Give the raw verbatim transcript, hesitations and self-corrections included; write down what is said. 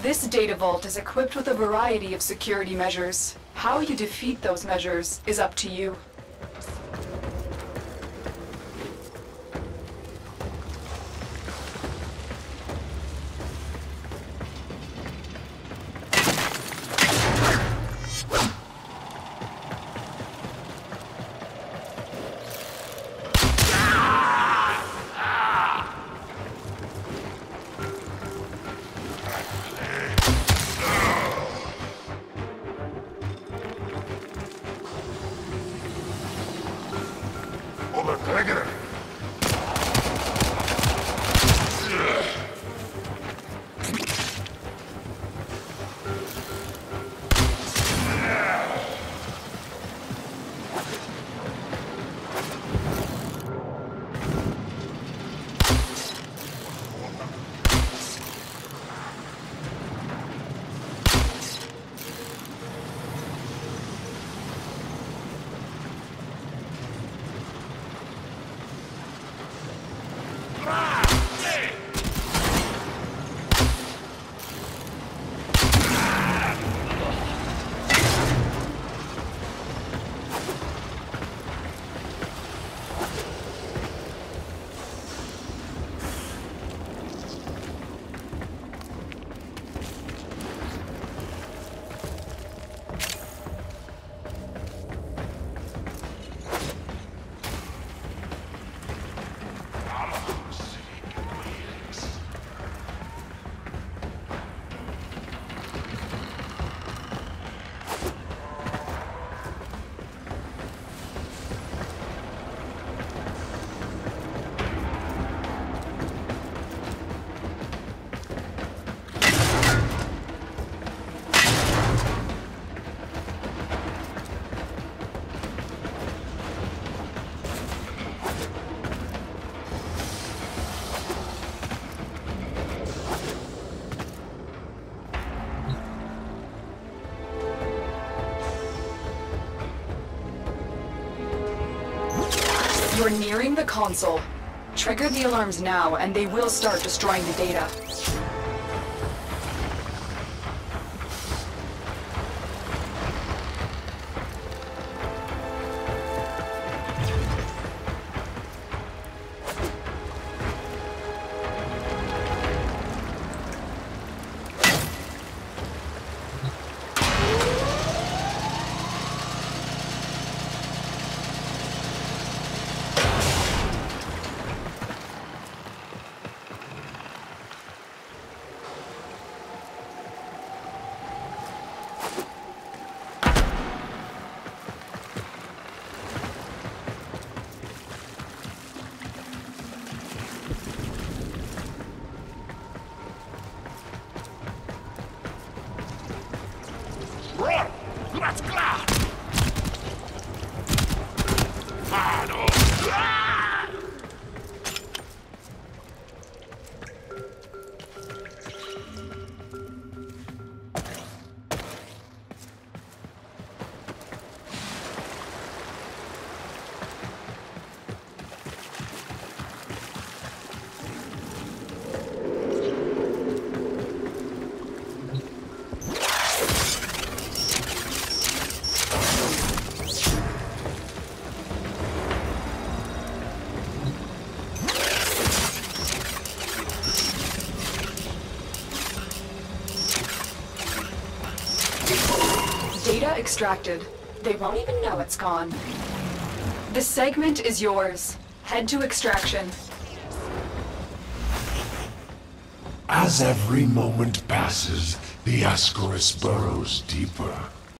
This data vault is equipped with a variety of security measures. How you defeat those measures is up to you. You're nearing the console. Trigger the alarms now, and they will start destroying the data. Let's go! Data extracted. They won't even know it's gone. The segment is yours. Head to extraction. As every moment passes, the Ascaris burrows deeper.